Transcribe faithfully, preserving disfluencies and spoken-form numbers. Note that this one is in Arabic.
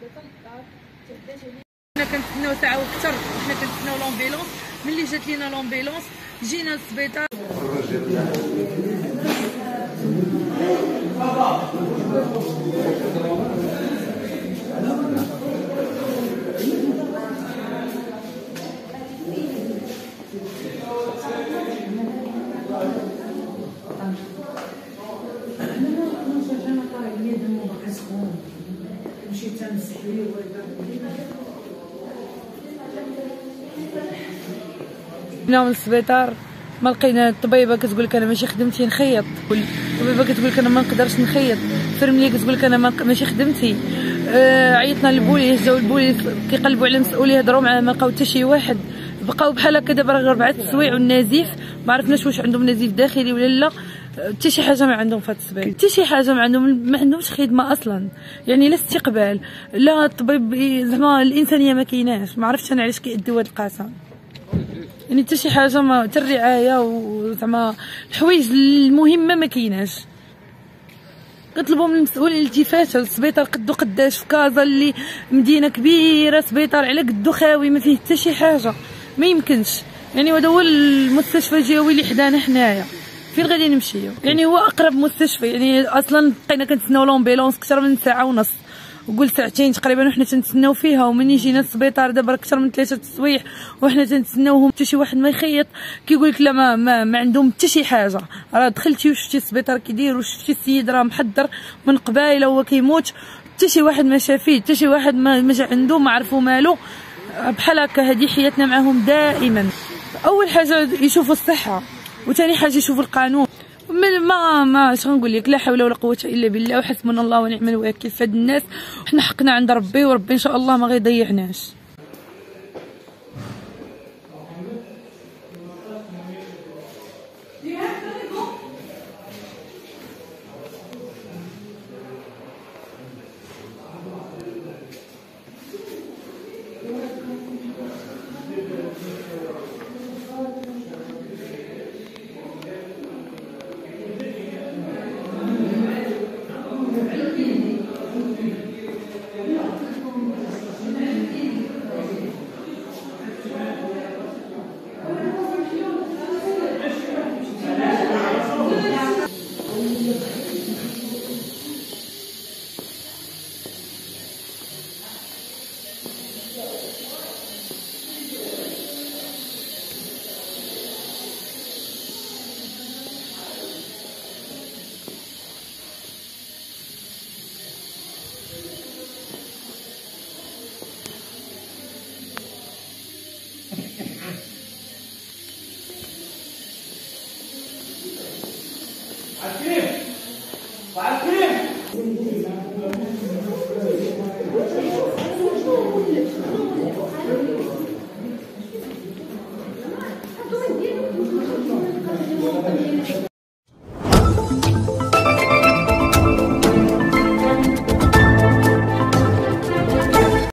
حنا كنتسناو ساعه واكثر، حنا كنتسناو لومبيلونس. ملي جات لينا لومبيلونس جينا للسبيطار. جينا من السبيطار ما لقينا. الطبيبه كتقول لك انا ماشي خدمتي نخيط، الطبيبه كتقول لك انا ما نقدرش نخيط، الفرمليه كتقول لك انا ماشي خدمتي. آه عيطنا للبوليس، جاو البوليس كيقلبوا على المسؤول يهضروا معاه ما لقاو حتى شي واحد. بقاو بحال هكا دابا راه ربعه السوايع والنزيف، ما عرفناش واش عندهم نزيف داخلي ولا لا. حتى شي حاجه ما عندهم في هذا السبيل، حتى شي حاجه ما عندهم، ما عندهمش خدمه اصلا، يعني لا استقبال لا الطبيب. زعما الانسانيه ما كايناش، ما عرفتش انا علاش كيديو هذا القسم، يعني حتى شي حاجه ما حتى الرعايه وزعما الحوايج المهمه ما كايناش. كنطلبوا من المسؤول الالتفات. السبيطار قدو قداش في كازا اللي مدينه كبيره، سبيطار على قدو خاوي ما فيه حتى شي حاجه، ما يمكنش. يعني هذا هو المستشفى الجوي اللي حدانا حنايا، فين غادي نمشيو؟ يعني هو اقرب مستشفى. يعني اصلا بقينا كنتسناو لومبيلونس اكثر من ساعه ونص، وقول ساعتين تقريبا وحنا تنتسناو فيها. ومني جينا للسبيطار دابا اكثر من ثلاثه السوايع وحنا تنتسناوهم، حتى شي واحد ما يخيط. كيقول لك لا ما, ما, ما عندهم حتى شي حاجه. راه دخلتي وشفتي السبيطار كيدير، وشفتي السيد راه محضر من قبايله وهو كيموت، حتى شي واحد ما شافيه، حتى شي واحد ما, ما جا عنده، ما عرفوا مالو. بحال هكا هذه حياتنا معاهم دائما. اول حاجه يشوفوا الصحه، وثاني حاجه يشوفوا القانون. ما ما اش غنقول لك، لا حول ولا قوه الا بالله، وحسبنا الله ونعم الوكيل في هاد الناس. حنا حقنا عند ربي، وربي ان شاء الله ما غيضيعناش. عارفين